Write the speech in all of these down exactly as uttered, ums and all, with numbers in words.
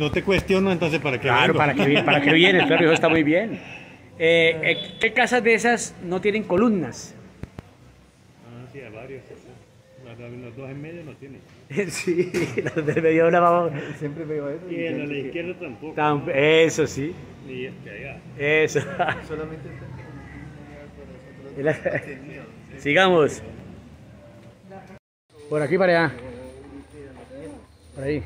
No te cuestiono, entonces, ¿para qué Claro, vengo? para que, para que viene, claro, eso está muy bien. Eh, eh, ¿Qué casas de esas no tienen columnas? Ah, sí, hay varios. Los, los dos en medio no tienen. Sí, las del medio la vamos. Siempre veo eso. Y en la de la izquierda tampoco. Tam- ¿no? Eso sí, Ni este allá. eso. Solamente Sigamos. Por aquí para allá. Por ahí.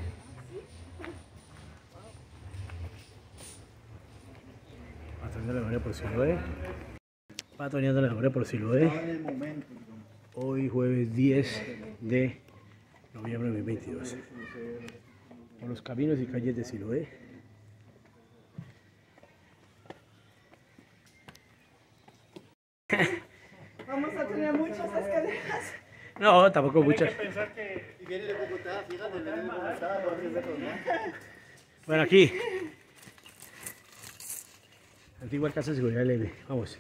Patroneando la memoria por Siloé. Patroneando la memoria por Siloé. Hoy jueves diez de noviembre de dos mil veintidós. Por los caminos y calles de Siloé. Vamos a tener muchas escaleras. No, tampoco muchas. Y viene de Bogotá, fíjate, viene de Bogotá, no hace cerros, ¿no? Bueno, aquí. Antigua casa de seguridad leve. Vamos.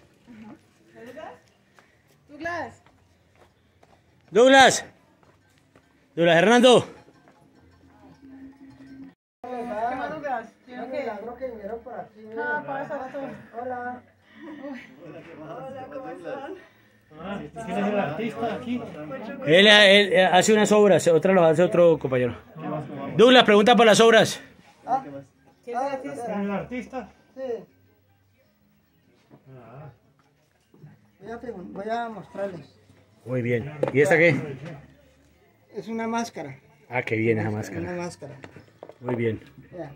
Douglas. Douglas. Douglas Hernando. ¿Qué más, Douglas? ¿Quiero que? Creo que vinieron por aquí. Ah, para eso, para eso. Hola. Hola, ¿cómo están? ¿Quién es el artista aquí? Él, él hace unas obras, otras las hace otro compañero. Douglas, pregunta por las obras. ¿Qué es el artista? el artista? Sí. Voy a, pregun- voy a mostrarles. Muy bien. ¿Y esta qué? Es una máscara. Ah, qué bien esa Una máscara. máscara. Muy bien. Vea.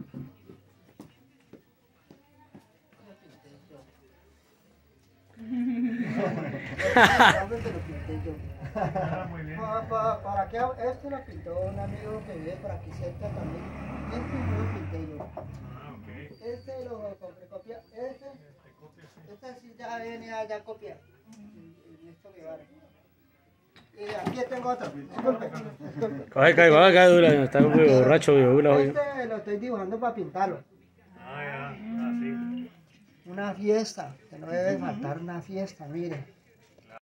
Antes te lo pinté yo. Pa- pa- ¿Para qué? Este lo pintó un amigo que vive por aquí cerca también. Este yo lo pinté yo. Este lo compré copia. Este, este sí ya venía ya copiado. En esto Guevara. Y aquí tengo otro. Disculpe, disculpe. Coge, coge, coge acá, Douglas. Está muy borracho, Douglas. hoy. Este lo estoy dibujando para pintarlo. Ah, ya. Ah, sí. Una fiesta, que no debe faltar una fiesta, mire.